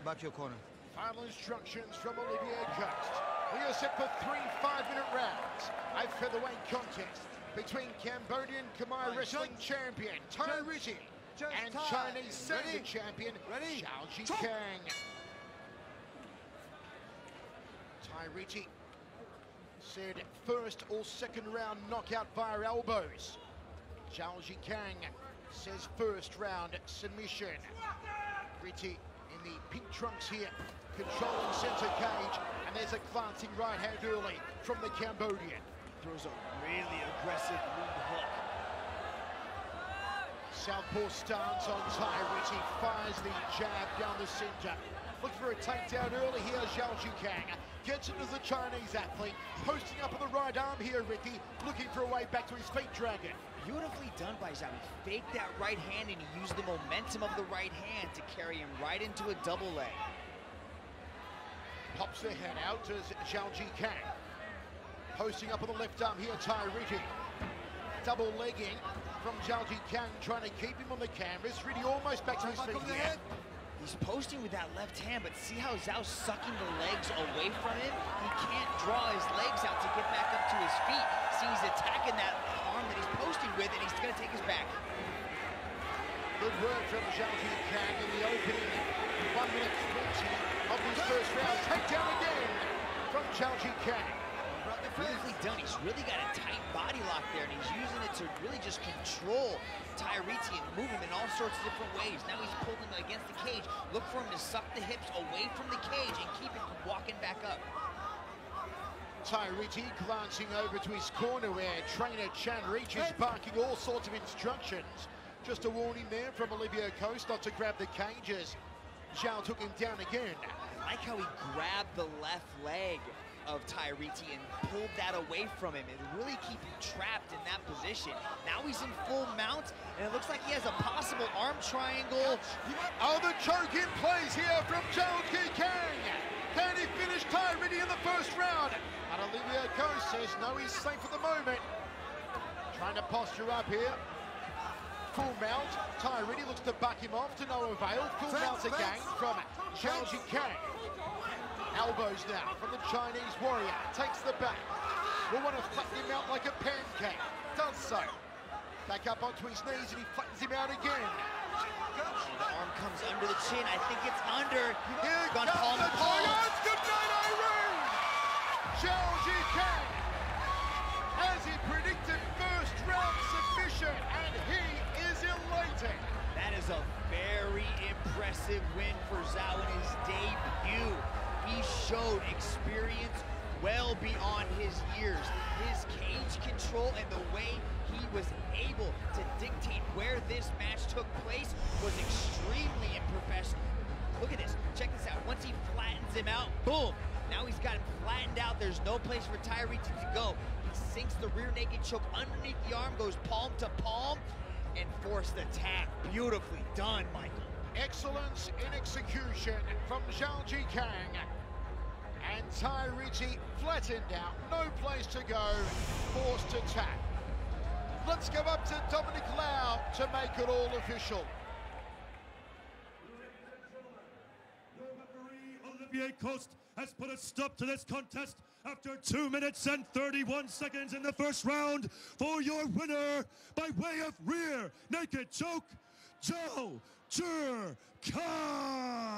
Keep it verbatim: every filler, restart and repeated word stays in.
back your corner. Final instructions from Olivier Coast. We are set for three five-minute rounds. A featherweight contest between Cambodian Khmer Right, wrestling judge. champion Tai Riti Judge and time. Chinese Sanda Ready? champion Ready? Zhao Ji Chop. Kang. Tai Riti said first or second round knockout via elbows. Zhao Ji Kang says first round submission. Riti in the pink trunks here, controlling center cage, and there's a glancing right hand early from the Cambodian. Throws a really aggressive lead hook. Southpaw stance on Tai Riti, fires the jab down the center. Looks for a takedown early here, Zhao Ji Kang. Gets into the Chinese athlete, posting up on the right arm here, Riti, looking for a way back to his feet dragon. Beautifully done by Zhao. He faked that right hand and he used the momentum of the right hand to carry him right into a double leg. Pops the head out as Zhao Ji Kang. Posting up on the left arm here, Tai Riti. Double legging from Zhao Ji Kang, trying to keep him on the canvas. Riti almost back to his feet here. He's posting with that left hand, but see how Zhao's sucking the legs away from him? He can't draw his legs out to get back up to his feet. See, he's attacking that arm that he's posting with, and he's gonna take his back. Good work from Zhao Ji Kang in the opening one minute twenty of this first round. Takedown again from Zhao Ji Kang. Beautifully done. He's really got a tight body lock there, and he's using it to really just control Tai Riti and move him in all sorts of different ways. Now he's pulling him against the cage. Look for him to suck the hips away from the cage and keep him from walking back up. Tai Riti glancing over to his corner where trainer Chan Reach is barking all sorts of instructions. Just a warning there from Olivier Coast not to grab the cages. Zhao took him down again. I like how he grabbed the left leg of Tai Riti and pulled that away from him and really keep him trapped in that position. Now he's in full mount, and it looks like he has a possible arm triangle. Oh, the choke in place here from Zhao Ji Kang. Can he finish Tai Riti in the first round? And Olivier Coast says no, he's safe for the moment. Trying to posture up here. Full mount. Tai Riti looks to buck him off to no avail. Full mount again from Zhao Ji Kang. Elbows now from the Chinese warrior. Takes the back. Will want to flatten him out like a pancake. Does so. Back up onto his knees and he flattens him out again. The arm comes under the chin. I think it's under. Here Gone comes palm the to palm. giant. Good night, Irene! Zhao Ji Kang, as he predicted, first round submission, and he is elated. That is a very impressive win for Zhao in his debut. He showed experience well beyond his years. His cage control and the way he was able to dictate where this match took place was extremely unprofessional. Look at this, check this out. Once he flattens him out, boom. Now he's got him flattened out. There's no place for Tai Riti to go. He sinks the rear naked choke underneath the arm, goes palm to palm, and forced attack. Beautifully done, Michael. Excellence in execution from Zhao Ji Kang. And Tai Riti flattened out, no place to go, forced to tap. Let's go up to Dominic Lau to make it all official. Olivier Coast has put a stop to this contest after two minutes and thirty-one seconds in the first round for your winner by way of rear naked choke, Zhao Ji Kang.